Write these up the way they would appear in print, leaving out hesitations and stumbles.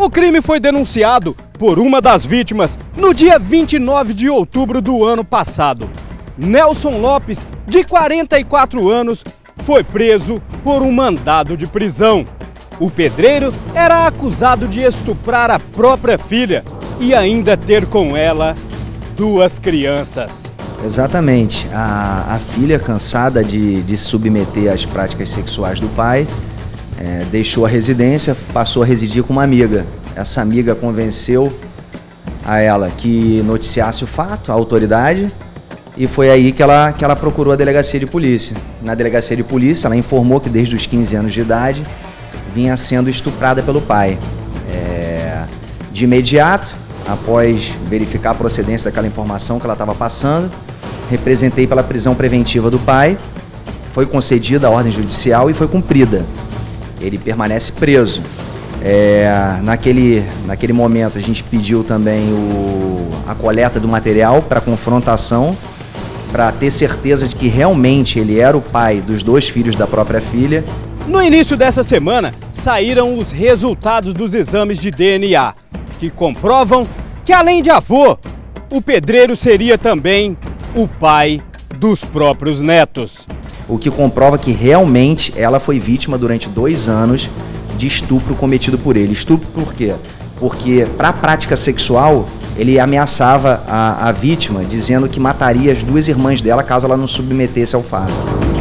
O crime foi denunciado por uma das vítimas no dia 29 de outubro do ano passado. Nelson Lopes, de 44 anos, foi preso por um mandado de prisão. O pedreiro era acusado de estuprar a própria filha e ainda ter com ela 2 crianças. Exatamente. A filha, cansada de se submeter às práticas sexuais do pai, deixou a residência, passou a residir com uma amiga. Essa amiga convenceu a ela que noticiasse o fato, a autoridade, e foi aí que ela procurou a delegacia de polícia. Na delegacia de polícia, ela informou que desde os 15 anos de idade vinha sendo estuprada pelo pai. De imediato, após verificar a procedência daquela informação que ela estava passando, representei pela prisão preventiva do pai, foi concedida a ordem judicial e foi cumprida. Ele permanece preso. Naquele momento a gente pediu também a coleta do material para confrontação, para ter certeza de que realmente ele era o pai dos 2 filhos da própria filha. No início dessa semana, saíram os resultados dos exames de DNA, que comprovam que, além de avô, o pedreiro seria também o pai dos próprios netos. O que comprova que realmente ela foi vítima durante 2 anos de estupro cometido por ele. Estupro por quê? Porque para a prática sexual, ele ameaçava a vítima, dizendo que mataria as 2 irmãs dela caso ela não submetesse ao fato.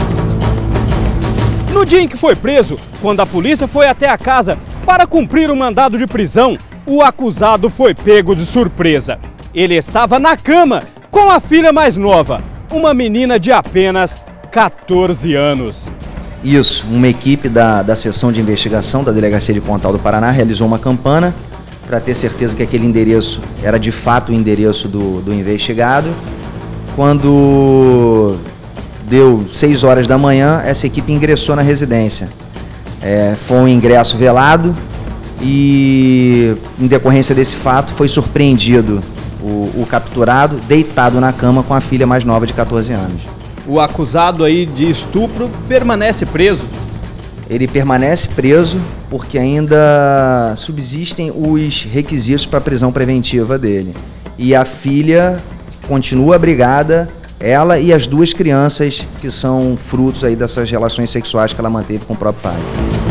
No dia em que foi preso, quando a polícia foi até a casa para cumprir o mandado de prisão, o acusado foi pego de surpresa. Ele estava na cama com a filha mais nova, uma menina de apenas 14 anos. Isso, uma equipe da seção de investigação da Delegacia de Pontal do Paraná realizou uma campana para ter certeza que aquele endereço era de fato o endereço do investigado. Quando deu 6 horas da manhã, essa equipe ingressou na residência. Foi um ingresso velado e, em decorrência desse fato, foi surpreendido o capturado deitado na cama com a filha mais nova de 14 anos. O acusado aí de estupro permanece preso? Ele permanece preso porque ainda subsistem os requisitos para a prisão preventiva dele. E a filha continua abrigada, ela e as 2 crianças que são frutos aí dessas relações sexuais que ela manteve com o próprio pai.